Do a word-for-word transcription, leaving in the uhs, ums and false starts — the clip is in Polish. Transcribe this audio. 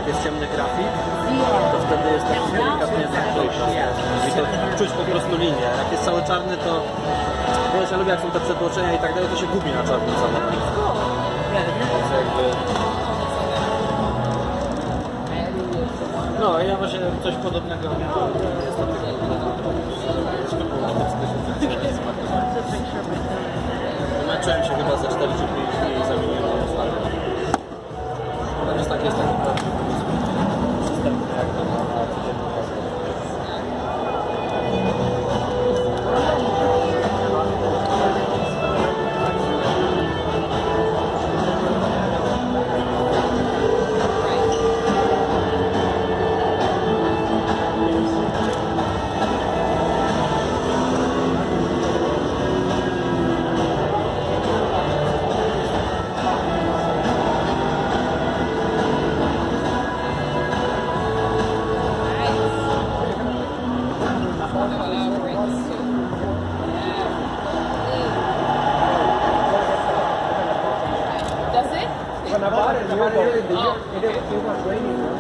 jak jest ciemny grafik, to wtedy jest tak delikatnie zaklejka. I to czuć po prostu linię. Jak jest cały czarny, to wiesz, ja lubię jak są te przetłoczenia i tak dalej, to się gubi na czarnym samochodzie. No ja właśnie coś podobnego miałem. Męczyłem się chyba ze cztery czy pięć dni i zamieniłem na ostatnie. To jest tak, jest taki prawdziwy system, jak to na codzienną bazę. Does it? When I bought it, it was raining.